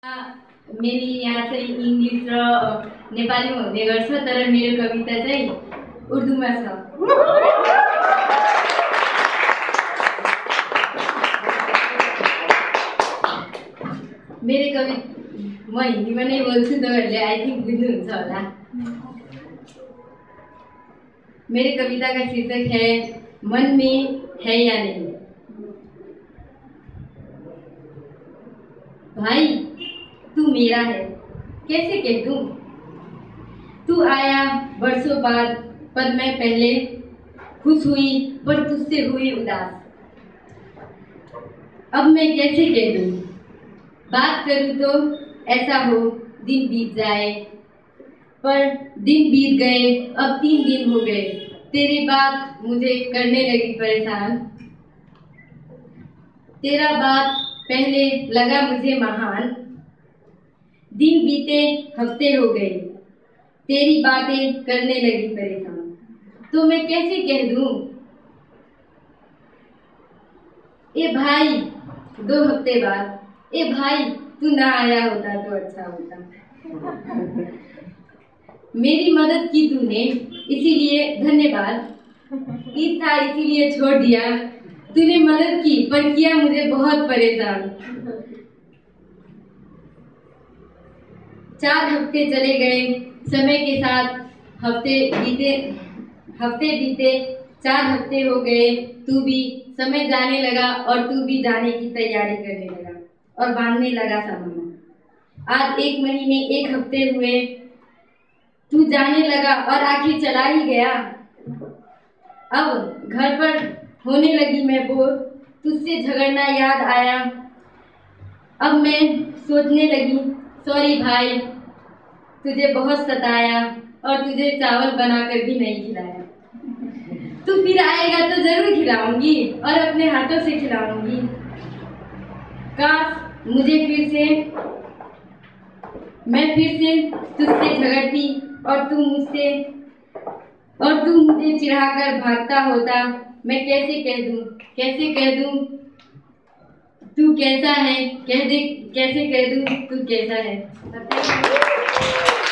मेरी यहाँ चाहिँ इंग्लिश र नेपालीमा हुने गर्छ, तर मेरो कविता चाहिँ उर्दूमा छ। मेरो म हिन्दीमा नै बोल्छु, तपाईहरुले आई थिंक बुझ्नुहुन्छ होला। मेरे कविता का शीर्षक है मन में है या नहीं। भाई तू मेरा है कैसे कह दूं, तू आया बरसों बाद, पर मैं पहले खुश हुई पर तुझसे हुई उदास। अब मैं कैसे कह दूं, बात करूं तो ऐसा हो दिन बीत जाए, पर दिन बीत गए अब 3 दिन हो गए, तेरी बात मुझे करने लगी परेशान। तेरा बात पहले लगा मुझे महान, दिन बीते हफ्ते हो गए, तेरी बातें करने लगी परेशान। तो मैं कैसे कह दूं, ए भाई 2 हफ्ते बाद, ए भाई तू ना आया होता तो अच्छा होता। मेरी मदद की तूने इसीलिए धन्यवाद, ईद था इसीलिए छोड़ दिया, तूने मदद की पर किया मुझे बहुत परेशान। 4 हफ्ते चले गए समय के साथ, हफ्ते बीते 4 हफ्ते हो गए, तू भी समय जाने लगा और तू भी जाने की तैयारी करने लगा और बांधने लगा सामान। आज 1 महीने 1 हफ्ते हुए, तू जाने लगा और आखिर चला ही गया। अब घर पर होने लगी मैं बोर, तुझसे झगड़ना याद आया। अब मैं सोचने लगी सॉरी भाई, तुझे बहुत सताया और तुझे चावल बनाकर भी नहीं खिलाया। तू फिर आएगा तो जरूर खिलाऊंगी और अपने हाथों से खिलाऊंगी। काश मैं फिर से तुझसे झगड़ती और तू मुझे चिढ़ाकर भागता होता। मैं कैसे कह दूं तू कैसा है, कैसे कह दूं तू कैसा है।